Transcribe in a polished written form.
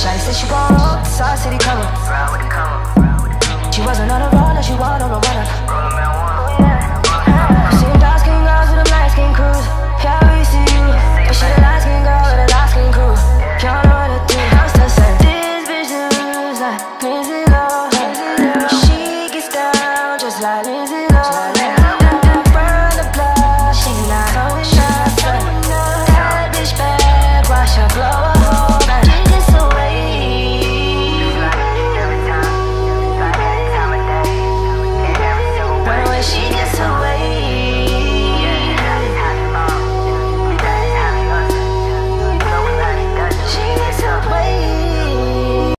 Shawty said she gon' roll, South City come up. She wasn't on a roller, she wanted on a runner. Seen dark skin girls with them light skin crews. Yeah, we see you, but she the light skin girl with a dark skin crew. Y'all know what to do. I'm still saying this bitch lose like Lindsay Lohan. She gets down just like Lindsay Lohan.